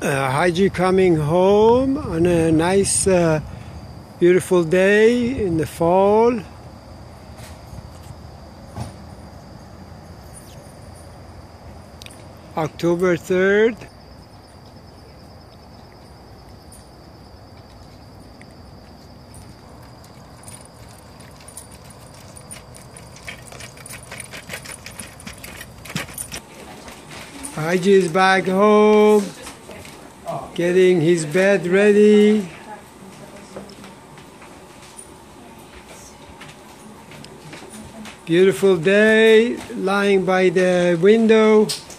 Haji coming home on a nice, beautiful day in the fall. October 3rd. Haji is back home, getting his bed ready. Beautiful day, lying by the window.